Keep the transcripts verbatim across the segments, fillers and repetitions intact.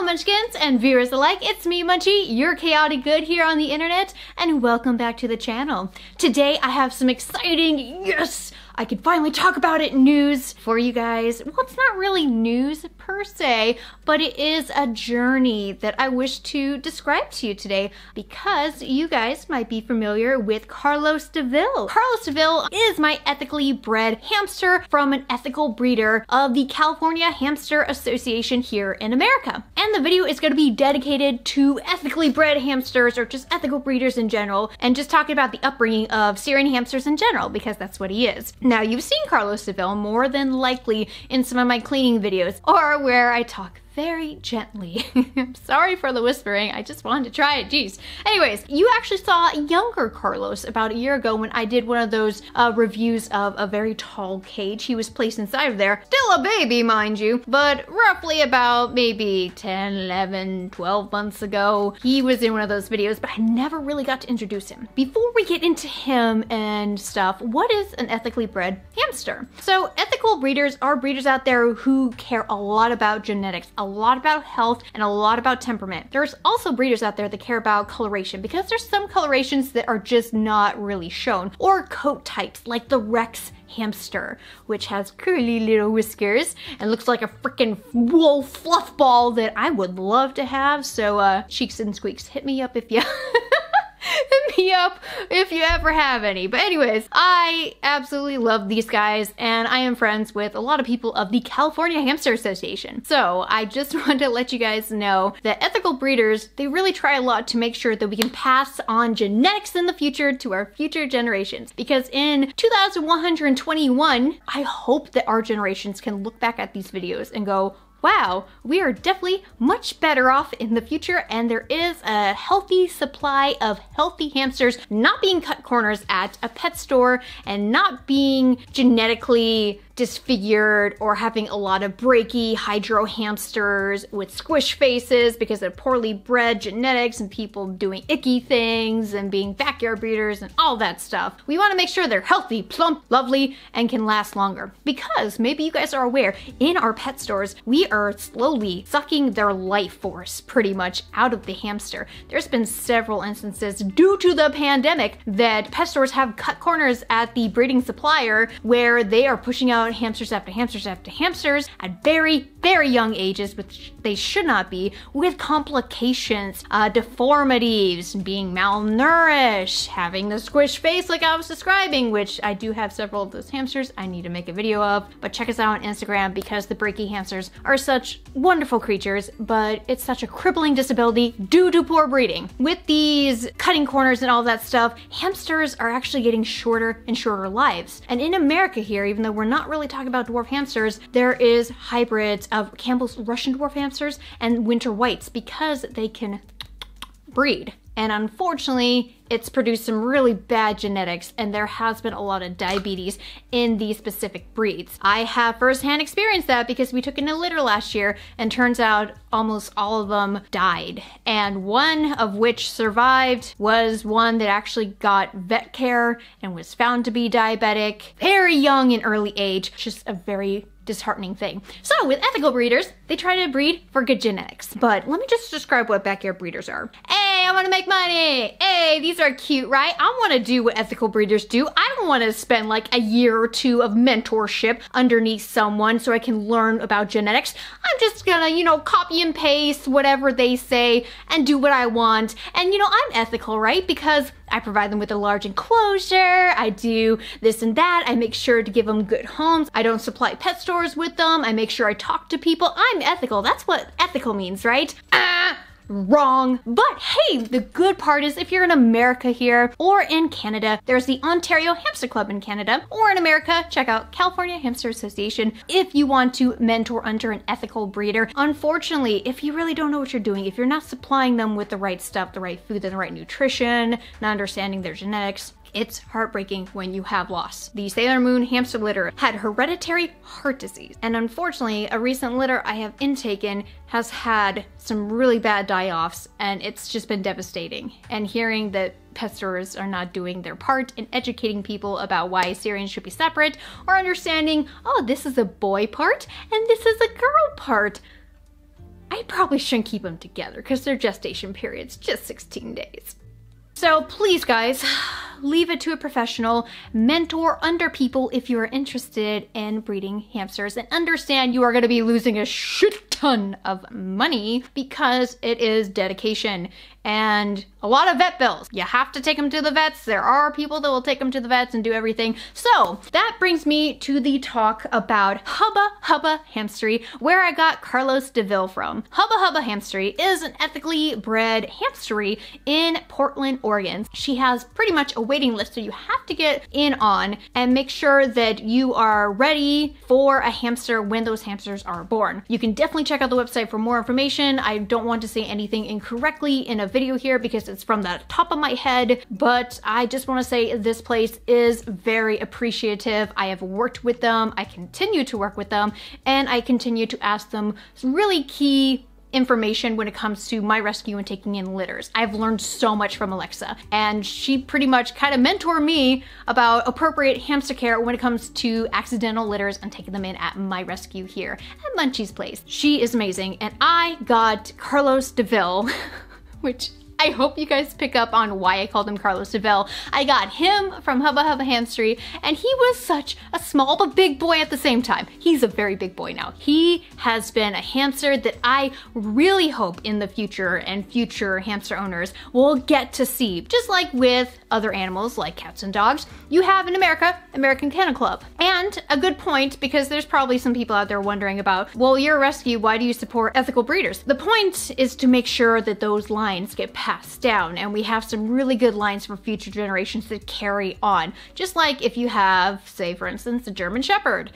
Munchkins and viewers alike, it's me, Munchie, your chaotic good here on the internet, and welcome back to the channel. Today I have some exciting, yes, I can finally talk about it, news for you guys. Well, it's not really news per se, but it is a journey that I wish to describe to you today because you guys might be familiar with Carlos DeVille. Carlos DeVille is my ethically bred hamster from an ethical breeder of the California Hamster Association here in America. And the video is going to be dedicated to ethically bred hamsters or just ethical breeders in general, and just talking about the upbringing of Syrian hamsters in general because that's what he is. Now, you've seen Carlos DeVille more than likely in some of my cleaning videos or where I talk very gently. I'm sorry for the whispering, I just wanted to try it, jeez. Anyways, you actually saw younger Carlos about a year ago when I did one of those uh, reviews of a very tall cage. He was placed inside of there, still a baby mind you, but roughly about maybe ten, eleven, twelve months ago, he was in one of those videos, but I never really got to introduce him. Before we get into him and stuff, what is an ethically bred hamster? So ethical breeders are breeders out there who care a lot about genetics, a lot about health, and a lot about temperament. There's also breeders out there that care about coloration because there's some colorations that are just not really shown, or coat types like the Rex hamster, which has curly little whiskers and looks like a freaking wool fluff ball that I would love to have. So uh, Cheeks and Squeaks, hit me up if you hit me up if you ever have any. But anyways, I absolutely love these guys, and I am friends with a lot of people of the California Hamster Association. So I just wanted to let you guys know that ethical breeders, they really try a lot to make sure that we can pass on genetics in the future to our future generations. Because in two thousand one hundred twenty-one, I hope that our generations can look back at these videos and go, wow, we are definitely much better off in the future, and there is a healthy supply of healthy hamsters not being cut corners at a pet store and not being genetically disfigured or having a lot of breaky hydro hamsters with squish faces because of poorly bred genetics and people doing icky things and being backyard breeders and all that stuff. We want to make sure they're healthy, plump, lovely, and can last longer. Because maybe you guys are aware, in our pet stores, we are slowly sucking their life force pretty much out of the hamster. There's been several instances due to the pandemic that pet stores have cut corners at the breeding supplier where they are pushing out hamsters after hamsters after hamsters at very, very young ages, which they should not be, with complications, uh, deformities, being malnourished, having the squish face like I was describing, which I do have several of those hamsters I need to make a video of. But check us out on Instagram because the breaky hamsters are such wonderful creatures, but it's such a crippling disability due to poor breeding. With these cutting corners and all that stuff, hamsters are actually getting shorter and shorter lives. And in America here, even though we're not really talking about dwarf hamsters, there is hybrids of Campbell's Russian dwarf hamsters and winter whites because they can breed. And unfortunately, it's produced some really bad genetics, and there has been a lot of diabetes in these specific breeds. I have firsthand experienced that because we took in a litter last year, and turns out almost all of them died. And one of which survived was one that actually got vet care and was found to be diabetic, very young in early age. Just a very disheartening thing. So with ethical breeders, they try to breed for good genetics. But let me just describe what backyard breeders are. Hey, I want to make money. Hey, these are cute, right? I want to do what ethical breeders do. I don't want to spend like a year or two of mentorship underneath someone so I can learn about genetics. I'm just gonna, you know, copy and paste whatever they say and do what I want. And you know, I'm ethical, right? Because I provide them with a large enclosure, I do this and that, I make sure to give them good homes, I don't supply pet stores with them, I make sure I talk to people. I'm ethical. That's what ethical means, right? Ah! Wrong. But hey, the good part is if you're in America here or in Canada, there's the Ontario Hamster Club in Canada, or in America, check out California Hamster Association if you want to mentor under an ethical breeder. Unfortunately, if you really don't know what you're doing, if you're not supplying them with the right stuff, the right food, and the right nutrition, not understanding their genetics, it's heartbreaking when you have loss. The Sailor Moon hamster litter had hereditary heart disease, and unfortunately, a recent litter I have intaken has had some really bad die-offs, and it's just been devastating. And hearing that pet stores are not doing their part in educating people about why Syrians should be separate, or understanding, oh, this is a boy part, and this is a girl part. I probably shouldn't keep them together because their gestation period's just sixteen days. So please guys, leave it to a professional. Mentor under people if you are interested in breeding hamsters, and understand you are going to be losing a shit ton of money because it is dedication and a lot of vet bills. You have to take them to the vets. There are people that will take them to the vets and do everything. So that brings me to the talk about Hubba Hubba Hamstery, where I got Carlos DeVille from. Hubba Hubba Hamstery is an ethically bred hamstery in Portland, Oregon. She has pretty much a waiting list, so you have to get in on and make sure that you are ready for a hamster when those hamsters are born. You can definitely check out the website for more information. I don't want to say anything incorrectly in a video here because it's from the top of my head, but I just want to say this place is very appreciative. I have worked with them, I continue to work with them, and I continue to ask them some really key information when it comes to my rescue and taking in litters. I've learned so much from Alexa, and she pretty much kind of mentored me about appropriate hamster care when it comes to accidental litters and taking them in at my rescue here at Munchie's place. She is amazing, and I got Carlos DeVille, which I hope you guys pick up on why I called him Carlos DeVille. I got him from Hubba Hubba Hamstery, and he was such a small but big boy at the same time. He's a very big boy now. He has been a hamster that I really hope in the future and future hamster owners will get to see. Just like with other animals like cats and dogs, you have in America, American Kennel Club. And a good point, because there's probably some people out there wondering about, well, you're a rescue, why do you support ethical breeders? The point is to make sure that those lines get passed passed down, and we have some really good lines for future generations that carry on. Just like if you have, say for instance, a German Shepherd,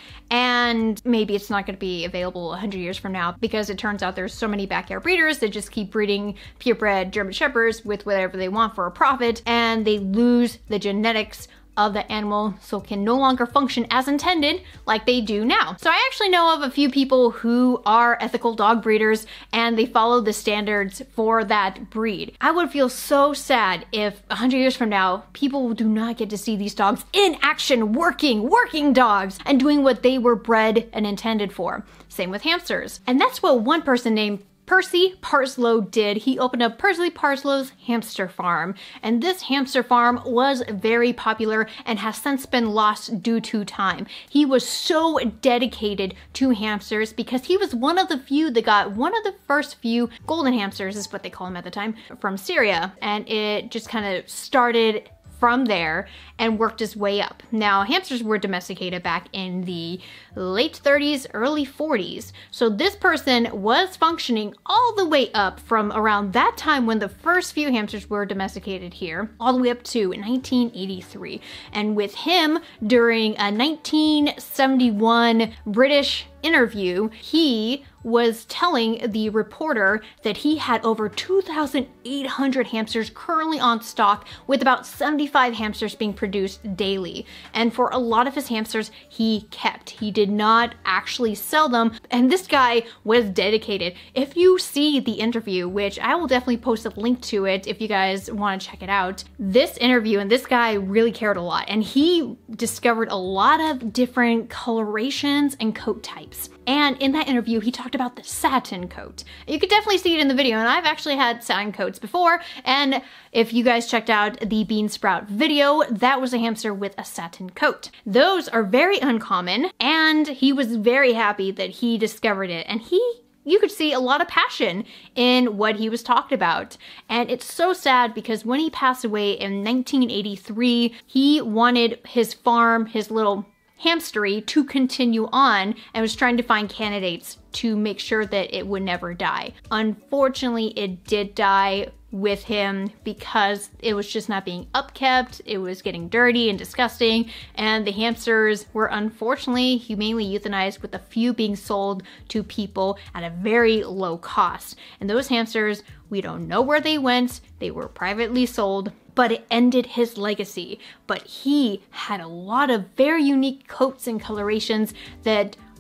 and maybe it's not going to be available one hundred years from now because it turns out there's so many backyard breeders that just keep breeding purebred German Shepherds with whatever they want for a profit, and they lose the genetics of the animal, so can no longer function as intended like they do now. So I actually know of a few people who are ethical dog breeders and they follow the standards for that breed. I would feel so sad if one hundred years from now people do not get to see these dogs in action, working, working dogs, and doing what they were bred and intended for. Same with hamsters. And that's what one person named Percy Parslow did. He opened up Percy Parslow's hamster farm, and this hamster farm was very popular and has since been lost due to time. He was so dedicated to hamsters because he was one of the few that got one of the first few golden hamsters, is what they call them at the time, from Syria, and it just kind of started from there and worked his way up. Now, hamsters were domesticated back in the late thirties, early forties. So this person was functioning all the way up from around that time when the first few hamsters were domesticated here, all the way up to nineteen eighty-three. And with him, during a nineteen seventy-one British interview, he was telling the reporter that he had over two thousand eight hundred hamsters currently on stock, with about seventy-five hamsters being produced daily. And for a lot of his hamsters, he kept. He did not actually sell them, and this guy was dedicated. If you see the interview, which I will definitely post a link to it if you guys want to check it out, this interview, and this guy really cared a lot, and he discovered a lot of different colorations and coat types. And in that interview, he talked about the satin coat. You could definitely see it in the video, and I've actually had satin coats before, and if you guys checked out the bean sprout video, that was a hamster with a satin coat. Those are very uncommon, and he was very happy that he discovered it, and he you could see a lot of passion in what he was talking about. And it's so sad because when he passed away in nineteen eighty-three, he wanted his farm, his little hamstery, to continue on, and was trying to find candidates to make sure that it would never die. Unfortunately, it did die with him because it was just not being upkept. It was getting dirty and disgusting, and the hamsters were unfortunately humanely euthanized, with a few being sold to people at a very low cost. And those hamsters, we don't know where they went. They were privately sold, but it ended his legacy. But he had a lot of very unique coats and colorations that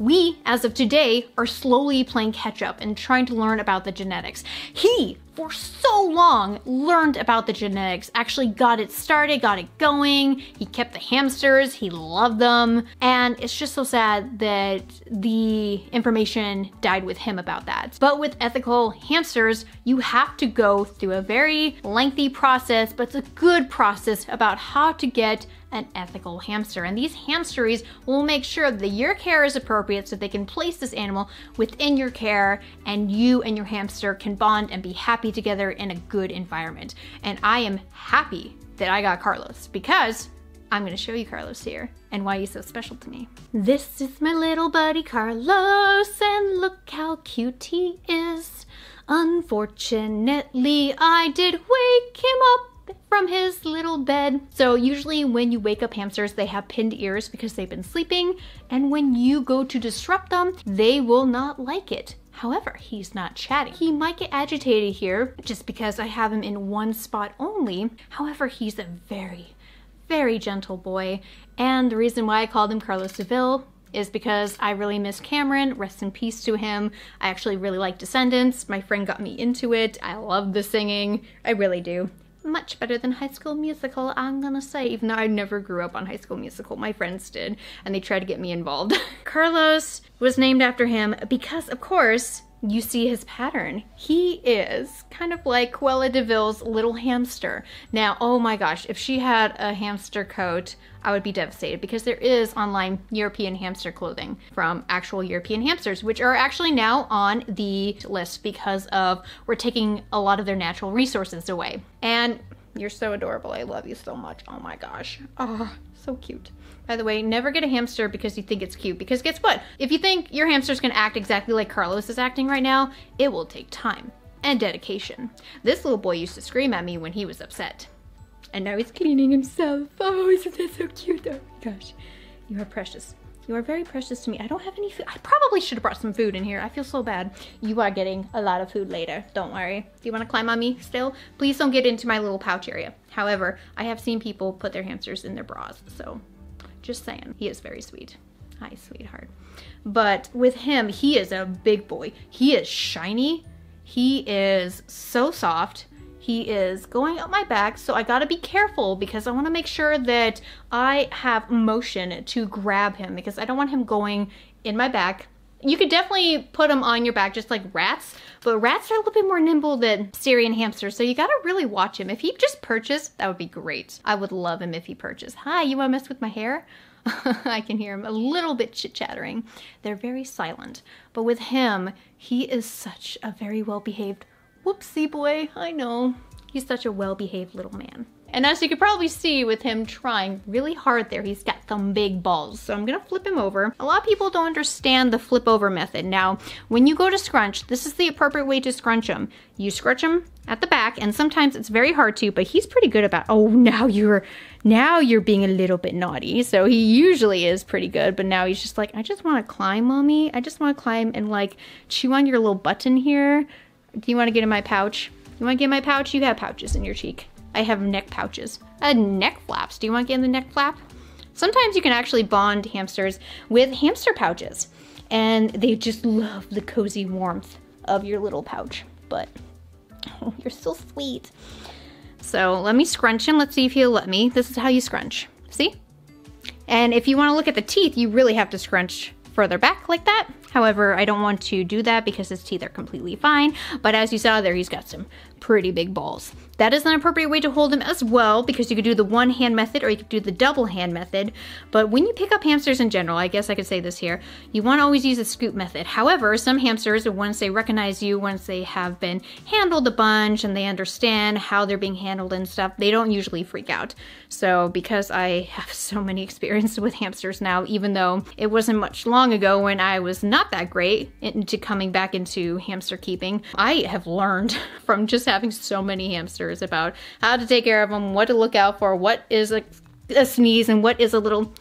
We, as of today, are slowly playing catch up and trying to learn about the genetics. He, for so long, learned about the genetics, actually got it started, got it going. He kept the hamsters, he loved them. And it's just so sad that the information died with him about that. But with ethical hamsters, you have to go through a very lengthy process, but it's a good process about how to get an ethical hamster. And these hamsteries will make sure that your care is appropriate so they can place this animal within your care and you and your hamster can bond and be happy together in a good environment. And I am happy that I got Carlos because I'm gonna show you Carlos here and why he's so special to me. This is my little buddy Carlos, and look how cute he is. Unfortunately, I did wake him up from his little bed. So usually when you wake up hamsters, they have pinned ears because they've been sleeping, and when you go to disrupt them, they will not like it. However, he's not chatty. He might get agitated here just because I have him in one spot only. However, he's a very, very gentle boy, and the reason why I called him Carlos DeVille is because I really miss Cameron. Rest in peace to him. I actually really like Descendants. My friend got me into it. I love the singing. I really do. Much better than High School Musical, I'm gonna say, even though I never grew up on High School Musical. My friends did, and they tried to get me involved. Carlos was named after him because, of course, you see his pattern. He is kind of like Cruella DeVille's little hamster. Now, oh my gosh, if she had a hamster coat, I would be devastated because there is online European hamster clothing from actual European hamsters, which are actually now on the list because of we're taking a lot of their natural resources away. And you're so adorable. I love you so much. Oh my gosh. Oh, so cute. By the way, never get a hamster because you think it's cute, because guess what? If you think your hamster's gonna act exactly like Carlos is acting right now, it will take time and dedication. This little boy used to scream at me when he was upset. And now he's cleaning himself. Oh, isn't that so cute? Oh my gosh. You are precious. You are very precious to me. I don't have any food. I probably should have brought some food in here. I feel so bad. You are getting a lot of food later. Don't worry. Do you want to climb on me still? Please don't get into my little pouch area. However, I have seen people put their hamsters in their bras. So just saying. He is very sweet. Hi, sweetheart. But with him, he is a big boy. He is shiny. He is so soft. He is going up my back, so I gotta be careful because I wanna make sure that I have motion to grab him because I don't want him going in my back. You could definitely put him on your back just like rats, but rats are a little bit more nimble than Syrian hamsters, so you gotta really watch him. If he just perches, that would be great. I would love him if he perches. Hi, you wanna mess with my hair? I can hear him a little bit chit-chattering. They're very silent, but with him, he is such a very well-behaved whoopsie boy, I know. He's such a well-behaved little man. And as you could probably see with him trying really hard there, he's got some big balls. So I'm gonna flip him over. A lot of people don't understand the flip over method. Now, when you go to scrunch, this is the appropriate way to scrunch him. You scrunch him at the back, and sometimes it's very hard to, but he's pretty good about, oh, now you're, now you're being a little bit naughty. So he usually is pretty good, but now he's just like, I just wanna climb, mommy. I just wanna climb and like chew on your little button here. Do you want to get in my pouch? You want to get in my pouch? You have pouches in your cheek. I have neck pouches. I have neck flaps. Do you want to get in the neck flap? Sometimes you can actually bond hamsters with hamster pouches, and they just love the cozy warmth of your little pouch. But oh, you're so sweet. So let me scrunch him. Let's see if he'll let me. This is how you scrunch. See? And if you want to look at the teeth, you really have to scrunch further back like that. However, I don't want to do that because his teeth are completely fine. But as you saw there, he's got some pretty big balls. That is an appropriate way to hold him as well, because you could do the one hand method or you could do the double hand method. But when you pick up hamsters in general, I guess I could say this here, you want to always use a scoop method. However, some hamsters, once they recognize you, once they have been handled a bunch and they understand how they're being handled and stuff, they don't usually freak out. So because I have so many experiences with hamsters now, even though it wasn't much long ago when I was not that great into coming back into hamster keeping, I have learned from just having so many hamsters about how to take care of them, what to look out for, what is a, a sneeze and what is a little,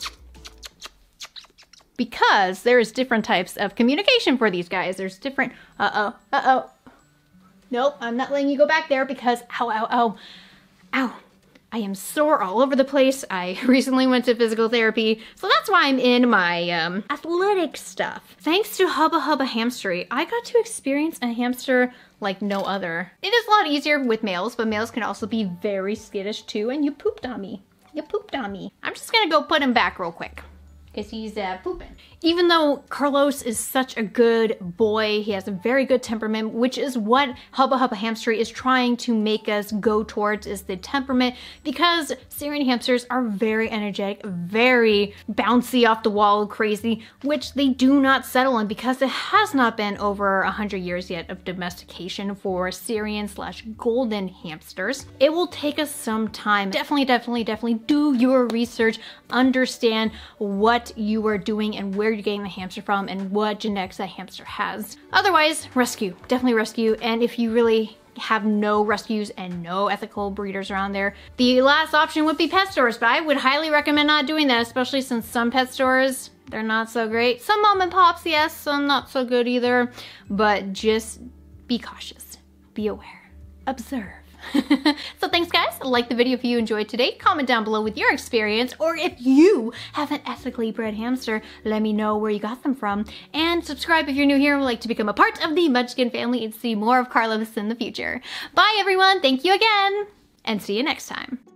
because there's different types of communication for these guys. There's different, uh-oh, uh-oh. Nope, I'm not letting you go back there because, ow, ow, ow, ow. I am sore all over the place. I recently went to physical therapy, so that's why I'm in my um, athletic stuff. Thanks to Hubba Hubba Hamstery, I got to experience a hamster like no other. It is a lot easier with males, but males can also be very skittish too, and you pooped on me. You pooped on me. I'm just gonna go put him back real quick, because he's uh, pooping. Even though Carlos is such a good boy, he has a very good temperament, which is what Hubba Hubba Hamstery is trying to make us go towards, is the temperament, because Syrian hamsters are very energetic, very bouncy off the wall, crazy, which they do not settle on because it has not been over a hundred years yet of domestication for Syrian slash golden hamsters. It will take us some time. Definitely, definitely, definitely do your research, understand what you are doing and where you're getting the hamster from and what genetics that hamster has. Otherwise, rescue, definitely rescue. And if you really have no rescues and no ethical breeders around there, the last option would be pet stores, but I would highly recommend not doing that, especially since some pet stores, they're not so great. Some mom and pops, yes, some not so good either, but just be cautious, be aware, observe. So thanks guys, like the video if you enjoyed today, comment down below with your experience, or if you have an ethically bred hamster, let me know where you got them from, and subscribe if you're new here and would like to become a part of the Munchkin family and see more of Carlos in the future. Bye everyone, thank you again, and see you next time.